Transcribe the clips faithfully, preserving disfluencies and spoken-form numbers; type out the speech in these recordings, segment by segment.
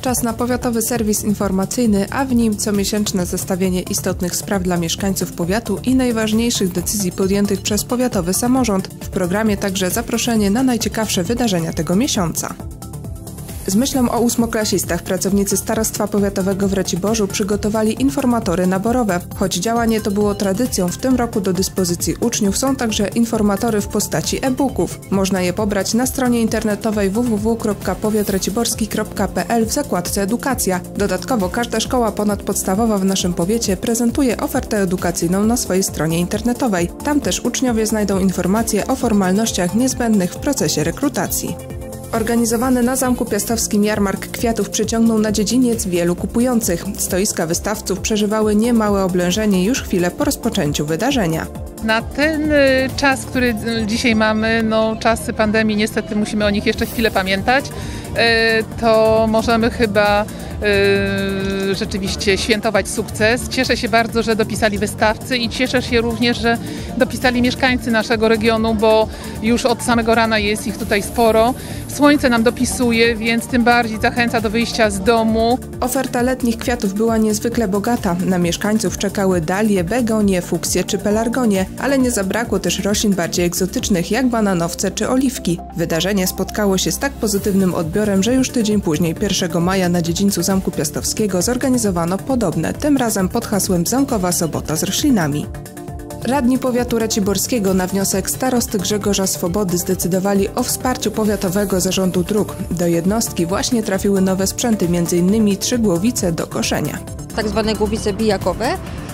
Czas na powiatowy serwis informacyjny, a w nim comiesięczne zestawienie istotnych spraw dla mieszkańców powiatu i najważniejszych decyzji podjętych przez powiatowy samorząd. W programie także zaproszenie na najciekawsze wydarzenia tego miesiąca. Z myślą o ósmoklasistach pracownicy Starostwa Powiatowego w Raciborzu przygotowali informatory naborowe. Choć działanie to było tradycją, w tym roku do dyspozycji uczniów są także informatory w postaci e-booków. Można je pobrać na stronie internetowej w w w kropka powiat raciborski kropka p l w zakładce Edukacja. Dodatkowo każda szkoła ponadpodstawowa w naszym powiecie prezentuje ofertę edukacyjną na swojej stronie internetowej. Tam też uczniowie znajdą informacje o formalnościach niezbędnych w procesie rekrutacji. Organizowany na Zamku Piastowskim jarmark kwiatów przyciągnął na dziedziniec wielu kupujących. Stoiska wystawców przeżywały niemałe oblężenie już chwilę po rozpoczęciu wydarzenia. Na ten czas, który dzisiaj mamy, no czasy pandemii, niestety musimy o nich jeszcze chwilę pamiętać, to możemy chyba rzeczywiście świętować sukces. Cieszę się bardzo, że dopisali wystawcy i cieszę się również, że dopisali mieszkańcy naszego regionu, bo już od samego rana jest ich tutaj sporo. Słońce nam dopisuje, więc tym bardziej zachęca do wyjścia z domu. Oferta letnich kwiatów była niezwykle bogata. Na mieszkańców czekały dalie, begonie, fuksje czy pelargonie, ale nie zabrakło też roślin bardziej egzotycznych jak bananowce czy oliwki. Wydarzenie spotkało się z tak pozytywnym odbiorem, że już tydzień później, pierwszego maja na dziedzińcu Zamku Piastowskiego zorganizowano podobne, tym razem pod hasłem Zamkowa Sobota z roślinami. Radni powiatu raciborskiego na wniosek starosty Grzegorza Swobody zdecydowali o wsparciu Powiatowego Zarządu Dróg. Do jednostki właśnie trafiły nowe sprzęty, między innymi trzy głowice do koszenia. Tak zwane głowice bijakowe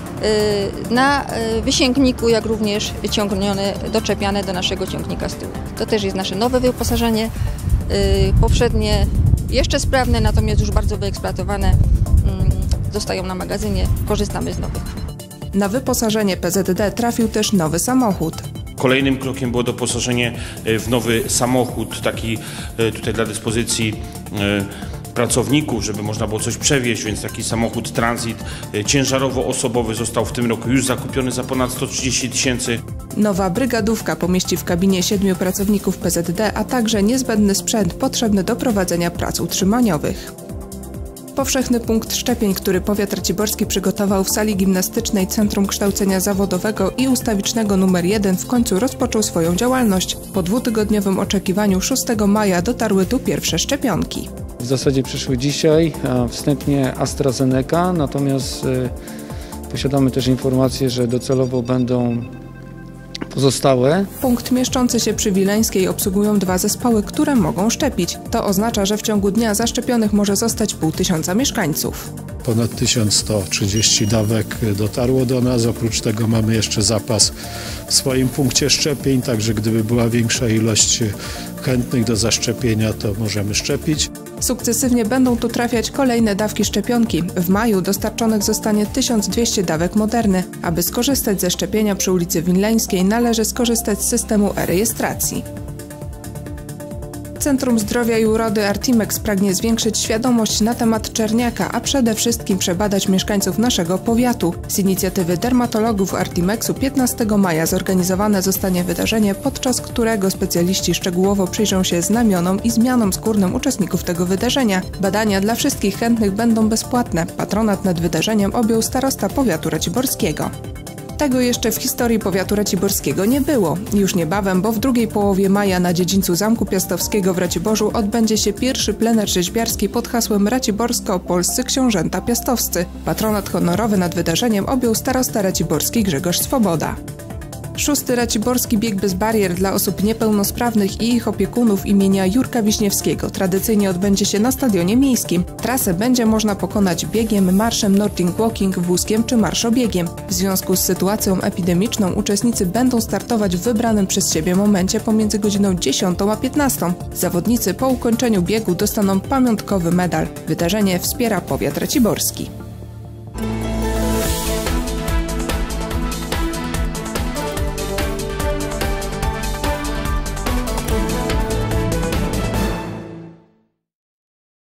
na wysięgniku, jak również ciągnione, doczepiane do naszego ciągnika z tyłu. To też jest nasze nowe wyposażenie, poprzednie jeszcze sprawne, natomiast już bardzo wyeksploatowane, zostają na magazynie, korzystamy z nowych. Na wyposażenie P Z D trafił też nowy samochód. Kolejnym krokiem było doposażenie w nowy samochód, taki tutaj dla dyspozycji pracowników, żeby można było coś przewieźć, więc taki samochód transit ciężarowo-osobowy został w tym roku już zakupiony za ponad sto trzydzieści tysięcy. Nowa brygadówka pomieści w kabinie siedmiu pracowników P Z D, a także niezbędny sprzęt potrzebny do prowadzenia prac utrzymaniowych. Powszechny punkt szczepień, który powiat raciborski przygotował w sali gimnastycznej Centrum Kształcenia Zawodowego i Ustawicznego numer jeden w końcu rozpoczął swoją działalność. Po dwutygodniowym oczekiwaniu szóstego maja dotarły tu pierwsze szczepionki. W zasadzie przyszły dzisiaj, a wstępnie AstraZeneca, natomiast y, posiadamy też informację, że docelowo będą pozostałe. Punkt mieszczący się przy Wileńskiej obsługują dwa zespoły, które mogą szczepić. To oznacza, że w ciągu dnia zaszczepionych może zostać pół tysiąca mieszkańców. Ponad tysiąc sto trzydzieści dawek dotarło do nas. Oprócz tego mamy jeszcze zapas w swoim punkcie szczepień, także gdyby była większa ilość chętnych do zaszczepienia, to możemy szczepić. Sukcesywnie będą tu trafiać kolejne dawki szczepionki. W maju dostarczonych zostanie tysiąc dwieście dawek Moderny. Aby skorzystać ze szczepienia przy ulicy Wileńskiej, należy skorzystać z systemu e-rejestracji. Centrum Zdrowia i Urody Artimex pragnie zwiększyć świadomość na temat czerniaka, a przede wszystkim przebadać mieszkańców naszego powiatu. Z inicjatywy dermatologów Artimexu piętnastego maja zorganizowane zostanie wydarzenie, podczas którego specjaliści szczegółowo przyjrzą się znamionom i zmianom skórnym uczestników tego wydarzenia. Badania dla wszystkich chętnych będą bezpłatne. Patronat nad wydarzeniem objął starosta powiatu raciborskiego. Tego jeszcze w historii powiatu raciborskiego nie było. Już niebawem, bo w drugiej połowie maja na dziedzińcu Zamku Piastowskiego w Raciborzu odbędzie się pierwszy plener rzeźbiarski pod hasłem Raciborsko-Polscy Książęta Piastowscy. Patronat honorowy nad wydarzeniem objął starosta raciborski Grzegorz Swoboda. Szósty Raciborski Bieg bez barier dla osób niepełnosprawnych i ich opiekunów imienia Jurka Wiśniewskiego tradycyjnie odbędzie się na Stadionie Miejskim. Trasę będzie można pokonać biegiem, marszem, Nordic Walking, wózkiem czy marszobiegiem. W związku z sytuacją epidemiczną uczestnicy będą startować w wybranym przez siebie momencie pomiędzy godziną dziesiątą a piętnastą. Zawodnicy po ukończeniu biegu dostaną pamiątkowy medal. Wydarzenie wspiera powiat raciborski.